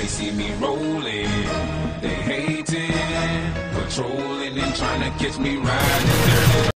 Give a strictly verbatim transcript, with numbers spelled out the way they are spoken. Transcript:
they see me rolling, they hating, patrolling and trying to catch me riding dirty.